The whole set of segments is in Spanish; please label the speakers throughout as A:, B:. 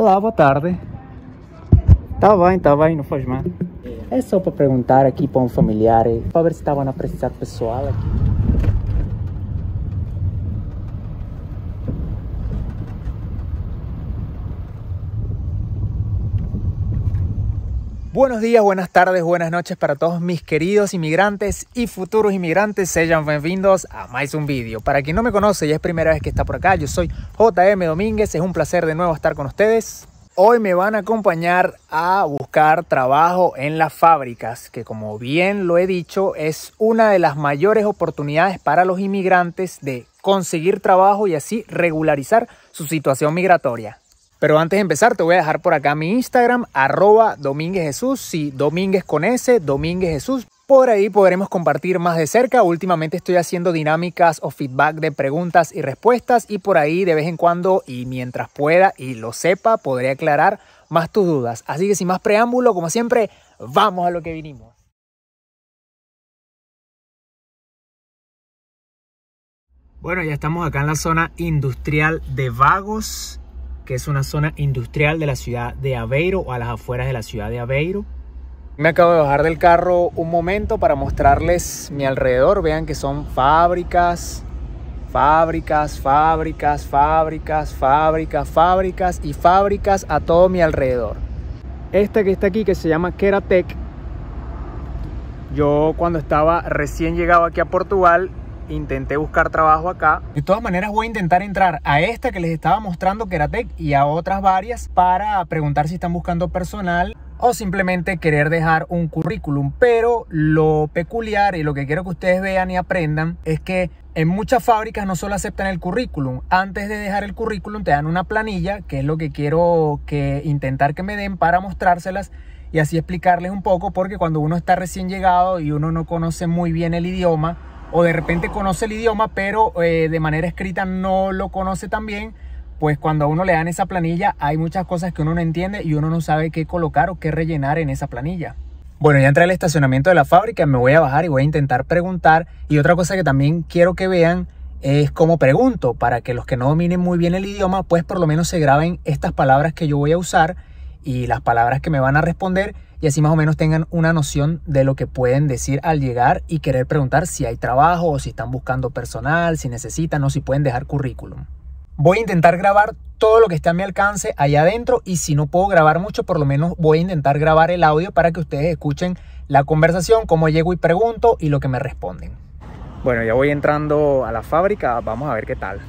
A: Olá, boa tarde. Tá bem, não faz mal. É só para perguntar aqui para um familiar, para ver se estavam a precisar pessoal aqui. Buenos días, buenas tardes, buenas noches para todos mis queridos inmigrantes y futuros inmigrantes. Sean bienvenidos a más un vídeo. Para quien no me conoce y es primera vez que está por acá, yo soy JM Domínguez. Es un placer de nuevo estar con ustedes. Hoy me van a acompañar a buscar trabajo en las fábricas, que como bien lo he dicho, es una de las mayores oportunidades para los inmigrantes de conseguir trabajo y así regularizar su situación migratoria. Pero antes de empezar te voy a dejar por acá mi Instagram, @DomínguezJesús, sí, Domínguez con S, Domínguez Jesús. Por ahí podremos compartir más de cerca. Últimamente estoy haciendo dinámicas o feedback de preguntas y respuestas y por ahí de vez en cuando y mientras pueda y lo sepa podré aclarar más tus dudas. Así que sin más preámbulo, como siempre, vamos a lo que vinimos. Bueno, ya estamos acá en la zona industrial de Vagos, que es una zona industrial de la ciudad de Aveiro o a las afueras de la ciudad de Aveiro. Me acabo de bajar del carro un momento para mostrarles mi alrededor. Vean que son fábricas y fábricas a todo mi alrededor. Esta que está aquí, que se llama Keratec, yo cuando estaba recién llegado aquí a Portugal intenté buscar trabajo acá. De todas maneras voy a intentar entrar a esta que les estaba mostrando, Keratec, y a otras varias para preguntar si están buscando personal o simplemente querer dejar un currículum. Pero lo peculiar y lo que quiero que ustedes vean y aprendan es que en muchas fábricas no solo aceptan el currículum. Antes de dejar el currículum te dan una planilla, que es lo que quiero intentar que me den para mostrárselas y así explicarles un poco, porque cuando uno está recién llegado y uno no conoce muy bien el idioma, o de repente conoce el idioma pero de manera escrita no lo conoce tan bien, pues cuando a uno le dan esa planilla hay muchas cosas que uno no entiende y uno no sabe qué colocar o qué rellenar en esa planilla. Bueno, ya entré al estacionamiento de la fábrica, me voy a bajar y voy a intentar preguntar. Y otra cosa que también quiero que vean es cómo pregunto, para que los que no dominen muy bien el idioma, pues por lo menos se graben estas palabras que yo voy a usar y las palabras que me van a responder, y así más o menos tengan una noción de lo que pueden decir al llegar y querer preguntar si hay trabajo o si están buscando personal, si necesitan o si pueden dejar currículum. Voy a intentar grabar todo lo que esté a mi alcance allá adentro, y si no puedo grabar mucho, por lo menos voy a intentar grabar el audio para que ustedes escuchen la conversación, cómo llego y pregunto y lo que me responden. Bueno, ya voy entrando a la fábrica, vamos a ver qué tal.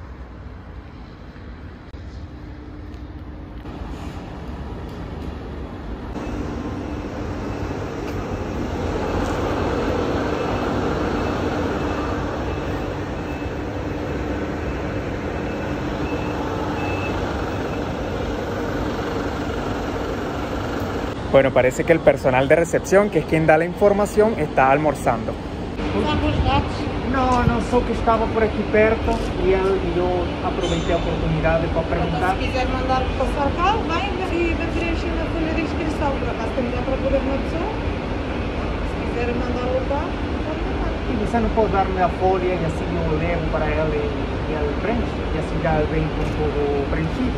A: Bueno, parece que el personal de recepción, que es quien da la información, está almorzando. No, só que estava por aqui perto e eu aproveitei a oportunidade para perguntar.
B: Se quiser mandar passar cá, vem e vai preencher na folha de inscrição. Por acaso temos a procura de uma pessoa. Se quiser mandar lá, pode mandar.
A: E você não pode dar-me a folha e assim eu levo para ela e ela preenche? E assim já vem com tudo preenchido?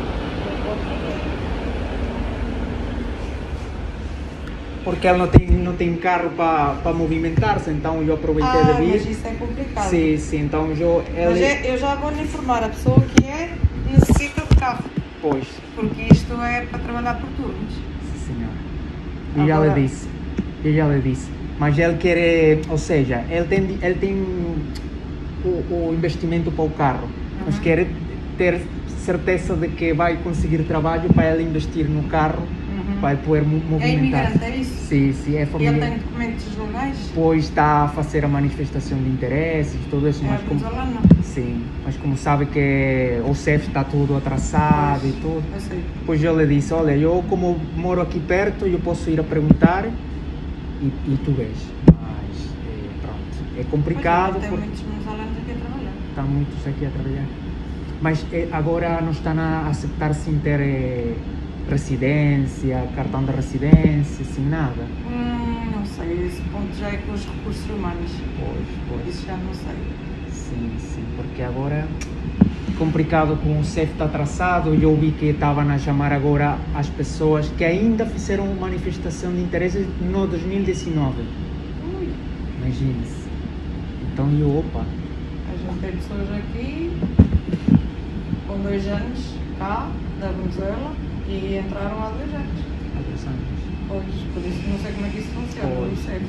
A: Porque ela não tem carro para movimentar-se, então eu aproveitei de vir.
B: Mas isso é complicado.
A: Sim, então
B: eu já vou lhe informar a pessoa que necessita de carro.
A: Pois.
B: Porque isto é para trabalhar por turnos.
A: Sim, senhora. E já lhe disse. Mas ele quer, ou seja, ele tem o investimento para o carro, mas quer ter certeza de que vai conseguir trabalho para ele investir no carro. Para poder movimentar.
B: É imigrante, é isso?
A: Sim, é família.
B: E ele tem documentos legais?
A: Pois está a fazer a manifestação de interesses, tudo isso. Mas como, sim, mas como sabe que o CEF está tudo atrasado e tudo,
B: eu sei.
A: Pois eu lhe disse, olha, eu como moro aqui perto, eu posso ir a perguntar e tu vês. Mas pronto, é complicado.
B: Tem muitos venezuelanos aqui a trabalhar.
A: Está muitos aqui a trabalhar. Mas agora não estão a aceitar sem ter residência, cartão de residência, sem nada?
B: Não sei, esse ponto já é com os recursos humanos.
A: Pois.
B: Isso já não sei.
A: sim, porque agora é complicado com o CEF está atrasado. Eu vi que estavam a chamar agora as pessoas que ainda fizeram manifestação de interesse no 2019. Imagine-se. Então eu, opa.
B: A gente tem pessoas aqui com 2 anos cá, da Venezuela, e entraram há 2 anos.
A: Há 2 anos.
B: Pois, por isso não sei como é que isso funciona, não sei.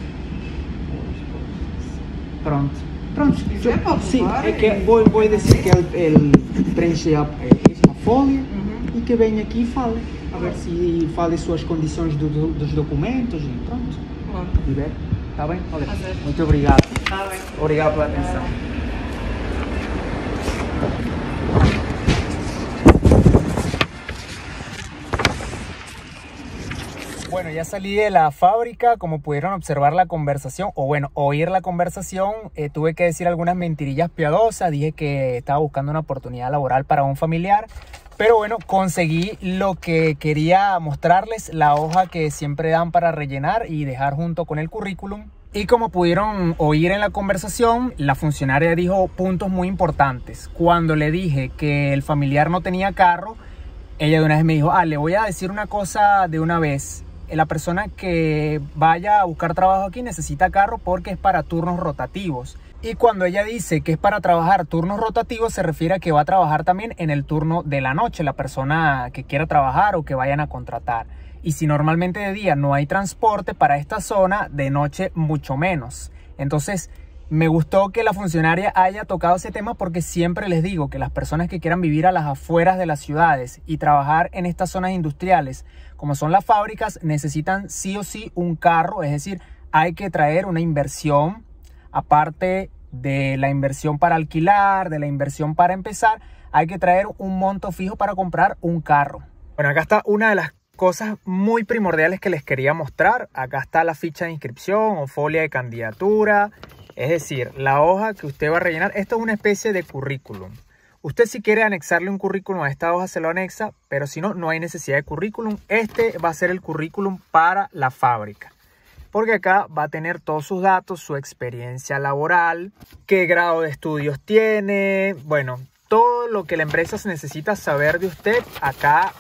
A: Pronto. Pronto,
B: Se quiser, pode
A: sim,
B: levar
A: é que
B: e-
A: vou dizer que ele preenche esta folha e que venha aqui e fale. A ver se fale suas condições dos documentos e pronto.
B: Claro.
A: E ver. Está bem? Olha,
B: Tá certo.
A: muito obrigado.
B: Está bem.
A: Obrigado pela atenção. Bueno, ya salí de la fábrica, como pudieron observar la conversación, o bueno, oír la conversación, tuve que decir algunas mentirillas piadosas, dije que estaba buscando una oportunidad laboral para un familiar, pero bueno, conseguí lo que quería mostrarles, la hoja que siempre dan para rellenar y dejar junto con el currículum. Y como pudieron oír en la conversación, la funcionaria dijo puntos muy importantes. Cuando le dije que el familiar no tenía carro, ella de una vez me dijo, le voy a decir una cosa de una vez. La persona que vaya a buscar trabajo aquí necesita carro porque es para turnos rotativos. Y cuando ella dice que es para trabajar turnos rotativos, se refiere a que va a trabajar también en el turno de la noche, la persona que quiera trabajar o que vayan a contratar. Y si normalmente de día no hay transporte para esta zona, de noche mucho menos. Entonces, me gustó que la funcionaria haya tocado ese tema porque siempre les digo que las personas que quieran vivir a las afueras de las ciudades y trabajar en estas zonas industriales, como son las fábricas, necesitan sí o sí un carro. Es decir, hay que traer una inversión, aparte de la inversión para alquilar, de la inversión para empezar, hay que traer un monto fijo para comprar un carro. Bueno, acá está una de las cosas muy primordiales que les quería mostrar. Acá está la ficha de inscripción o folia de candidatura. Es decir, la hoja que usted va a rellenar. Esto es una especie de currículum. Usted si quiere anexarle un currículum a esta hoja se lo anexa, pero si no, no hay necesidad de currículum. Este va a ser el currículum para la fábrica. Porque acá va a tener todos sus datos, su experiencia laboral, qué grado de estudios tiene. Bueno, todo lo que la empresa necesita saber de usted, acá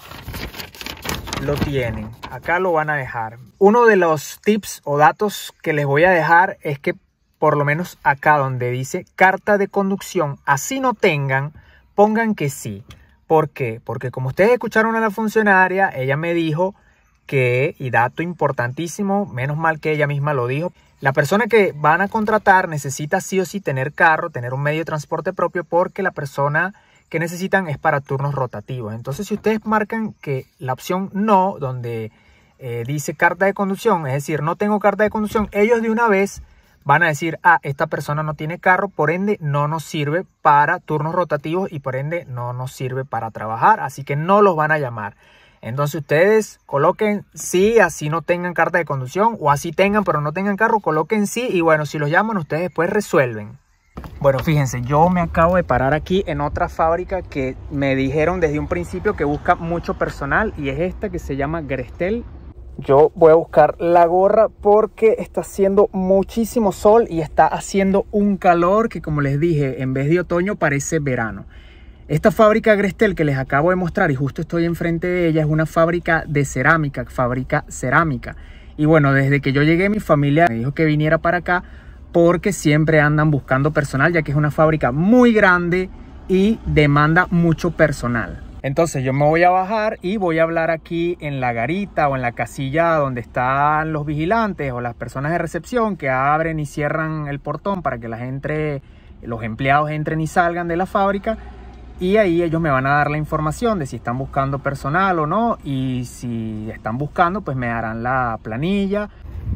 A: lo tienen. Acá lo van a dejar. Uno de los tips o datos que les voy a dejar es que por lo menos acá donde dice carta de conducción, así no tengan, pongan que sí. ¿Por qué? Porque como ustedes escucharon a la funcionaria, ella me dijo que, y dato importantísimo, menos mal que ella misma lo dijo, la persona que van a contratar necesita sí o sí tener carro, tener un medio de transporte propio, porque la persona que necesitan es para turnos rotativos. Entonces, si ustedes marcan que la opción no, donde dice carta de conducción, es decir, no tengo carta de conducción, ellos de una vez van a decir, esta persona no tiene carro, por ende no nos sirve para turnos rotativos y por ende no nos sirve para trabajar, así que no los van a llamar. Entonces ustedes coloquen sí, así no tengan carta de conducción, o así tengan pero no tengan carro, coloquen sí, y bueno, si los llaman ustedes después resuelven. Bueno, fíjense, yo me acabo de parar aquí en otra fábrica que me dijeron desde un principio que busca mucho personal, y es esta que se llama Grestel. Yo voy a buscar la gorra porque está haciendo muchísimo sol y está haciendo un calor que, como les dije, en vez de otoño parece verano. Esta fábrica Grestel que les acabo de mostrar, y justo estoy enfrente de ella, es una fábrica de cerámica, fabrica cerámica. Y bueno, desde que yo llegué, mi familia me dijo que viniera para acá porque siempre andan buscando personal, ya que es una fábrica muy grande y demanda mucho personal. Entonces yo me voy a bajar y voy a hablar aquí en la garita o en la casilla donde están los vigilantes o las personas de recepción que abren y cierran el portón para que los empleados entren y salgan de la fábrica, y ahí ellos me van a dar la información de si están buscando personal o no, y si están buscando pues me darán la planilla.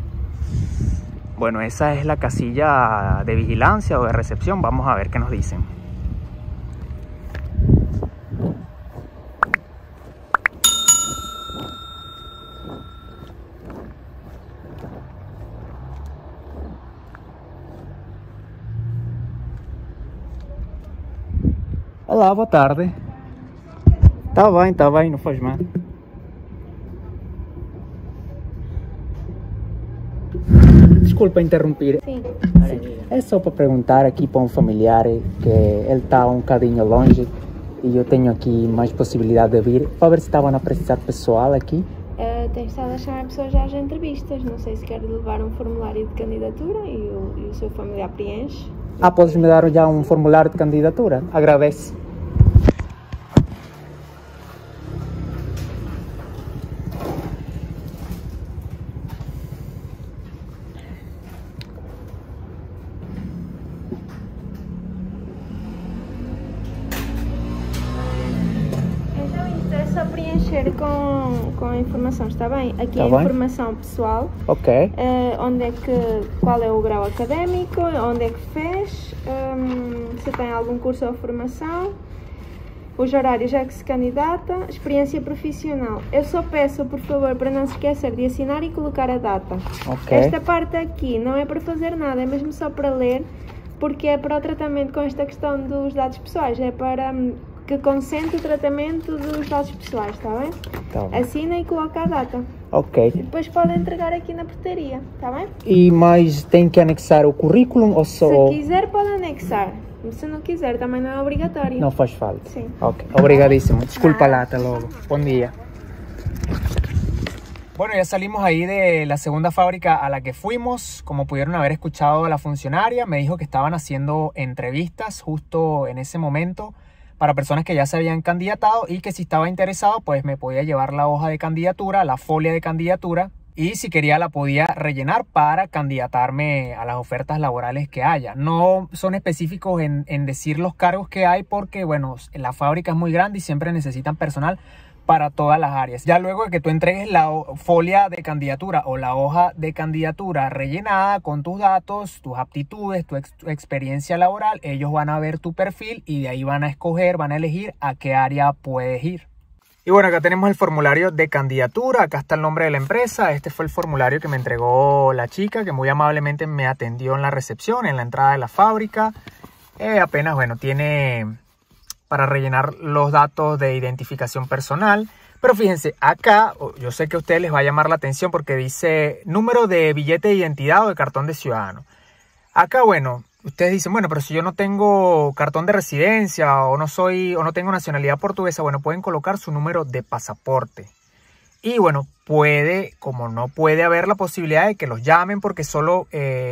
A: Bueno, esa es la casilla de vigilancia o de recepción. Vamos a ver qué nos dicen. Olá, boa tarde. Tá bem, não faz mal. Desculpa interromper.
C: Sim.
A: Sí. É só para perguntar aqui para um familiar que ele está um bocadinho longe e eu tenho aqui mais possibilidade de vir, para ver se estavam a precisar pessoal aqui.
C: Tem estado a chamar pessoas às entrevistas, não sei se quer levar um formulário de candidatura e o seu familiar preenche.
A: Podes me dar já um formulário de candidatura? Agradeço.
C: Só preencher com a informação, está bem? Aqui
A: tá
C: a
A: bem?
C: Informação pessoal.
A: Ok.
C: Qual é o grau académico, onde é que fez, se tem algum curso ou formação, os horários a que se candidata, experiência profissional. Eu só peço, por favor, para não se esquecer de assinar e colocar a data.
A: Ok.
C: Esta parte aqui não é para fazer nada, é mesmo só para ler, porque é para o tratamento com esta questão dos dados pessoais, é para que consente o tratamento dos dados pessoais, está bem?
A: Tá bem.
C: Assina e coloca a data.
A: Ok.
C: E depois pode entregar aqui na portaria, está bem?
A: E mais tem que anexar o currículo ou só...
C: Se quiser pode anexar, se não quiser também não é obrigatório.
A: Não faz falta.
C: Sim.
A: Ok, obrigadísimo. Disculpa lá, hasta luego. Buen día. Bueno, ya salimos ahí de la segunda fábrica a la que fuimos. Como pudieron haber escuchado a la funcionaria, me dijo que estaban haciendo entrevistas justo en ese momento para personas que ya se habían candidatado y que si estaba interesado pues me podía llevar la hoja de candidatura, la folia de candidatura, y si quería la podía rellenar para candidatarme a las ofertas laborales que haya. No son específicos en decir los cargos que hay porque bueno, la fábrica es muy grande y siempre necesitan personal para todas las áreas. Ya luego de que tú entregues la folia de candidatura o la hoja de candidatura rellenada con tus datos, tus aptitudes, tu experiencia laboral, ellos van a ver tu perfil y de ahí van a escoger, van a elegir a qué área puedes ir. Y bueno, acá tenemos el formulario de candidatura, acá está el nombre de la empresa. Este fue el formulario que me entregó la chica, que muy amablemente me atendió en la recepción, en la entrada de la fábrica. Apenas, bueno, tiene para rellenar los datos de identificación personal. Pero fíjense, acá yo sé que a ustedes les va a llamar la atención porque dice número de billete de identidad o de cartón de ciudadano. Acá, bueno, ustedes dicen, bueno, pero si yo no tengo cartón de residencia o no tengo nacionalidad portuguesa, bueno, pueden colocar su número de pasaporte. Y bueno, como no puede haber la posibilidad de que los llamen porque solo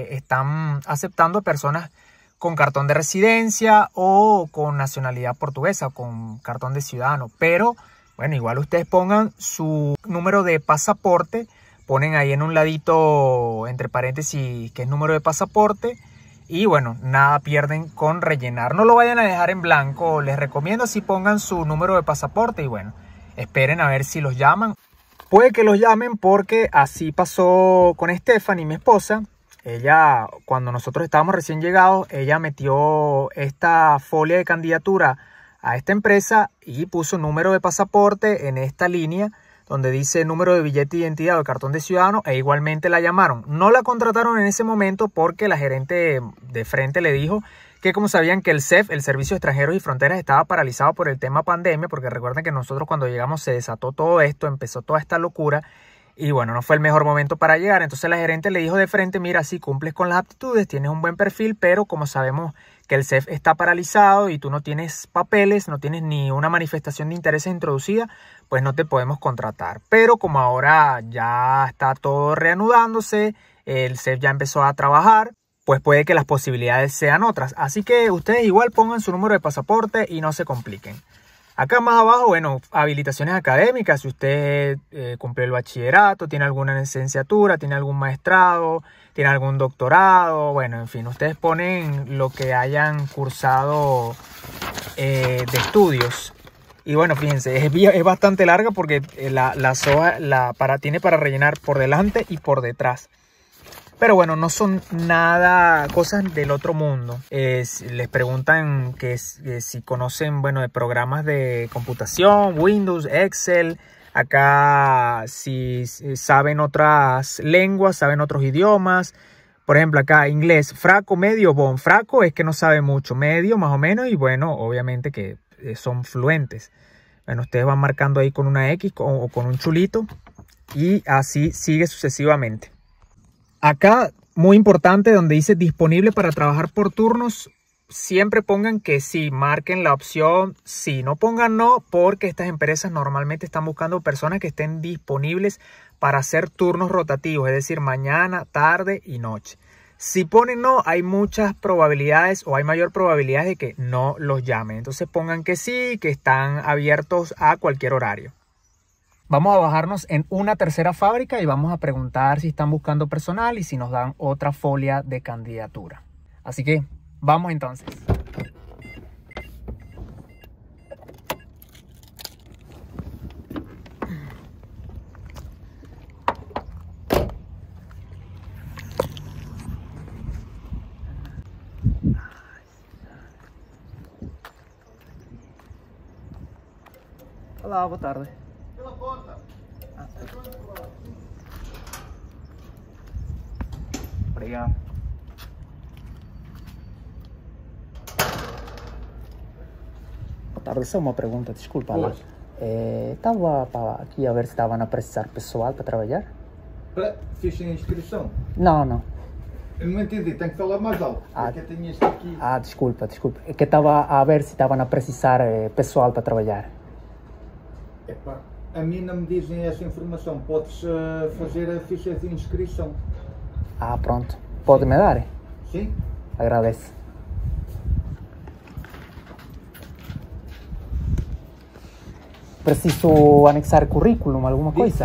A: están aceptando personas con cartón de residencia o con nacionalidad portuguesa o con cartón de ciudadano. Pero bueno, igual ustedes pongan su número de pasaporte, ponen ahí en un ladito entre paréntesis que es número de pasaporte y bueno, nada pierden con rellenar. No lo vayan a dejar en blanco, les recomiendo así pongan su número de pasaporte y bueno, esperen a ver si los llaman. Puede que los llamen porque así pasó con Stephanie, mi esposa. Ella, cuando nosotros estábamos recién llegados, ella metió esta folia de candidatura a esta empresa y puso número de pasaporte en esta línea donde dice número de billete de identidad o cartón de ciudadano e igualmente la llamaron. No la contrataron en ese momento porque la gerente de frente le dijo que como sabían que el CEF, el Servicio de Extranjeros y Fronteras, estaba paralizado por el tema pandemia, porque recuerden que nosotros cuando llegamos se desató todo esto, empezó toda esta locura. Y bueno, no fue el mejor momento para llegar. Entonces la gerente le dijo de frente, mira, sí cumples con las aptitudes, tienes un buen perfil, pero como sabemos que el CEF está paralizado y tú no tienes papeles, no tienes ni una manifestación de intereses introducida, pues no te podemos contratar. Pero como ahora ya está todo reanudándose, el CEF ya empezó a trabajar, pues puede que las posibilidades sean otras. Así que ustedes igual pongan su número de pasaporte y no se compliquen. Acá más abajo, bueno, habilitaciones académicas, si usted cumplió el bachillerato, tiene alguna licenciatura, tiene algún maestrado, tiene algún doctorado, bueno, en fin, ustedes ponen lo que hayan cursado de estudios. Y bueno, fíjense, es bastante larga porque las hojas tiene para rellenar por delante y por detrás. Pero bueno, no son nada cosas del otro mundo. Les preguntan que si conocen, bueno, de programas de computación, Windows, Excel. Acá si saben otras lenguas, saben otros idiomas. Por ejemplo, acá inglés, fraco, medio, bon. Fraco es que no sabe mucho, medio más o menos y bueno, obviamente que son fluentes. Bueno, ustedes van marcando ahí con una X o con un chulito y así sigue sucesivamente. Acá muy importante, donde dice disponible para trabajar por turnos, siempre pongan que sí, marquen la opción sí, no pongan no, porque estas empresas normalmente están buscando personas que estén disponibles para hacer turnos rotativos, es decir, mañana, tarde y noche. Si ponen no, hay muchas probabilidades o hay mayor probabilidad de que no los llamen. Entonces pongan que sí, que están abiertos a cualquier horario. Vamos a bajarnos en una tercera fábrica y vamos a preguntar si están buscando personal y si nos dan otra folia de candidatura. Así que vamos entonces. Olá, boa tarde.
D: Pela porta.
A: Obrigado. Boa tarde, só uma pergunta, desculpa lá. Estava aqui a ver se estavam a precisar pessoal para trabalhar?
D: Fiz a inscrição?
A: Não, não.
D: Eu não entendi, tenho que falar mais alto. Porque eu tenho este aqui.
A: Desculpa. É que estava a ver se estavam a precisar pessoal para trabalhar.
D: Epá, a mim não me dizem essa informação. Podes fazer a ficha de inscrição.
A: Pronto. Pode me dar?
D: Sim?
A: Agradeço. Preciso anexar currículo, alguma coisa?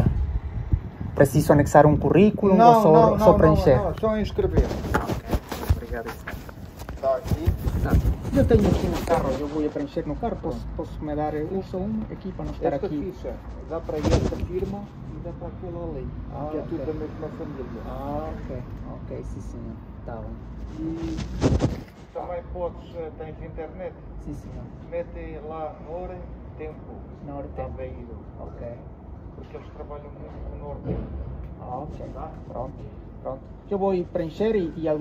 A: Preciso anexar um currículo ou só preencher?
D: Não, só inscrever.
A: Obrigado.
D: Está aqui.
A: Eu tenho aqui no carro, eu vou preencher no carro. Posso me dar uso aqui para não estar
D: Esta
A: aqui?
D: ficha dá para esta firma e dá para aquela ali. Que é tudo da mesma família.
A: Ok, sim senhor. Tá bom.
D: E também tens internet.
A: Sim senhor.
D: Mete lá hora e tempo.
A: Na hora tem.
D: Aveiro.
A: Ok.
D: Porque eles trabalham muito com o norte.
A: Ok. Pronto. Eu vou preencher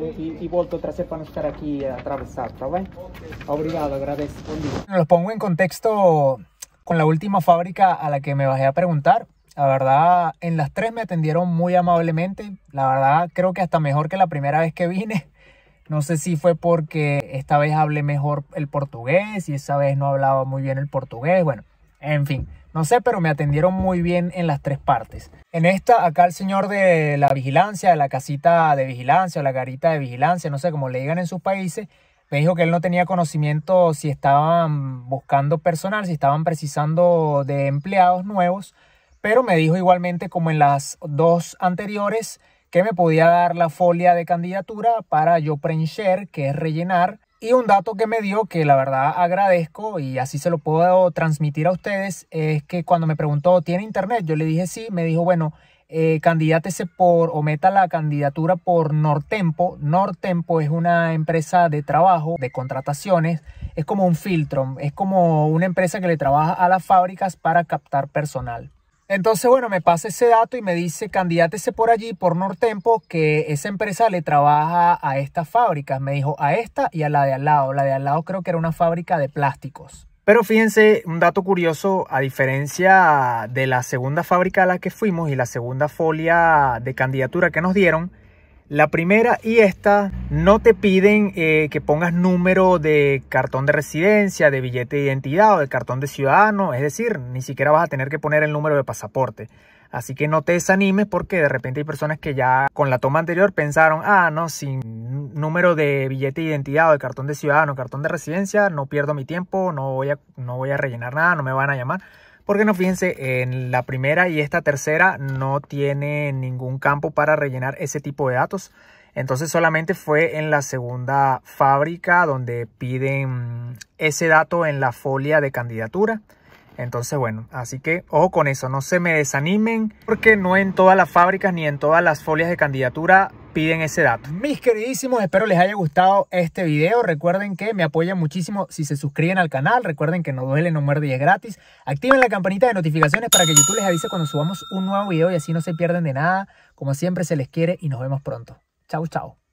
A: e volto a trazer para não estar aqui atravesado, ¿está bien? Obrigado, agradezco. Buen día. Los pongo en contexto con la última fábrica a la que me bajé a preguntar. La verdad, en las tres me atendieron muy amablemente. La verdad, creo que hasta mejor que la primera vez que vine. No sé si fue porque esta vez hablé mejor el portugués y esa vez no hablaba muy bien el portugués. Bueno, en fin. No sé, pero me atendieron muy bien en las tres partes. En esta, acá el señor de la vigilancia, de la casita de vigilancia o la garita de vigilancia, no sé cómo le digan en sus países, me dijo que él no tenía conocimiento si estaban buscando personal, si estaban precisando de empleados nuevos, pero me dijo igualmente como en las dos anteriores que me podía dar la folia de candidatura para yo preencher, que es rellenar. Y un dato que me dio, que la verdad agradezco y así se lo puedo transmitir a ustedes, es que cuando me preguntó, ¿tiene internet? Yo le dije sí, me dijo, bueno, candidátese o meta la candidatura por Nortempo. Nortempo es una empresa de trabajo, de contrataciones, es como un filtro, es como una empresa que le trabaja a las fábricas para captar personal. Entonces, bueno, me pasa ese dato y me dice, candidátese por allí, por Nortempo, que esa empresa le trabaja a estas fábricas. Me dijo a esta y a la de al lado. La de al lado creo que era una fábrica de plásticos. Pero fíjense, un dato curioso, a diferencia de la segunda fábrica a la que fuimos y la segunda folia de candidatura que nos dieron, la primera y esta no te piden que pongas número de cartón de residencia, de billete de identidad o de cartón de ciudadano. Es decir, ni siquiera vas a tener que poner el número de pasaporte. Así que no te desanimes porque de repente hay personas que ya con la toma anterior pensaron, no, sin número de billete de identidad o de cartón de ciudadano, cartón de residencia, no pierdo mi tiempo, no voy a rellenar nada, no me van a llamar. Porque no, fíjense, en la primera y esta tercera no tiene ningún campo para rellenar ese tipo de datos. Entonces solamente fue en la segunda fábrica donde piden ese dato en la folia de candidatura. Entonces, bueno, así que ojo con eso, no se me desanimen porque no en todas las fábricas ni en todas las folias de candidatura piden ese dato. Mis queridísimos, espero les haya gustado este video. Recuerden que me apoyan muchísimo si se suscriben al canal. Recuerden que no duele, no muerde y es gratis. Activen la campanita de notificaciones para que YouTube les avise cuando subamos un nuevo video y así no se pierden de nada. Como siempre se les quiere y nos vemos pronto. Chau, chau.